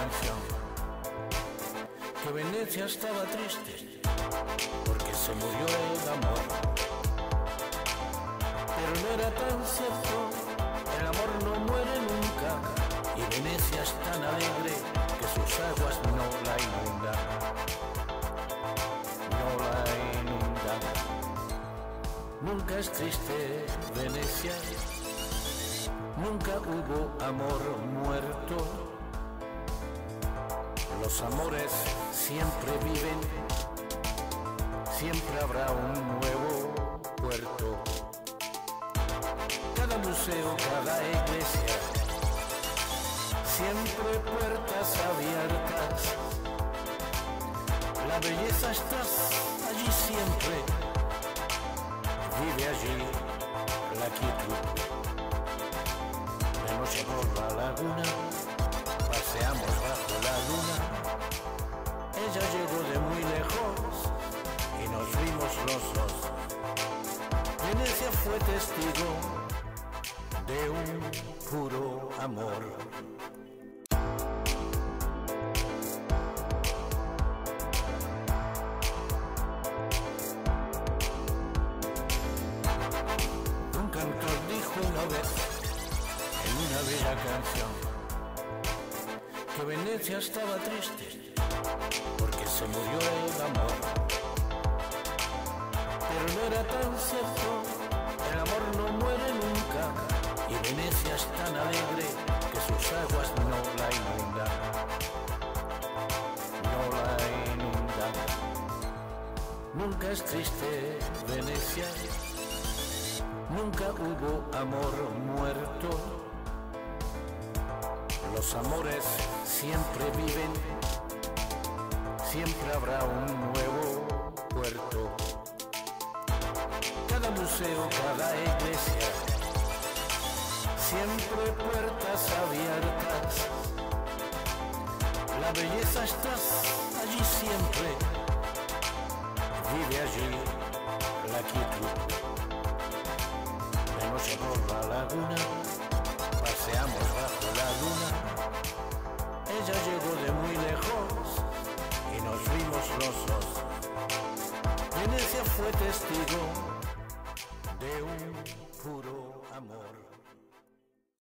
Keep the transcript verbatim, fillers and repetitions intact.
canción, que Venecia estaba triste porque se murió el amor. Pero no era tan cierto, el amor no muere nunca, y Venecia es tan alegre que sus aguas no la inundan, no la inundan. Nunca es triste Venecia, nunca hubo amor muerto. Los amores siempre viven, siempre habrá un nuevo puerto. Cada museo, cada iglesia, siempre puertas abiertas. La belleza está allí siempre, vive allí la quietud. De noche por la laguna, paseamos bajo la luna. Ella llegó de muy lejos y nos vimos los dos. Venecia fue testigo de un puro amor. Un cantor dijo una vez en una bella canción que Venecia estaba triste porque se murió el amor. Pero no era tan cierto, el amor no muere nunca, y Venecia es tan alegre que sus aguas no la inundan, no la inundan. Nunca es triste Venecia, nunca hubo amor muerto. Los amores siempre viven, siempre habrá un nuevo puerto. Cada museo, cada iglesia, siempre puertas abiertas. La belleza está allí siempre, vive allí la quietud. De noche por la laguna, paseamos bajo la luna. Ella llegó de muy lejos y nos vimos los dos. Venecia fue testigo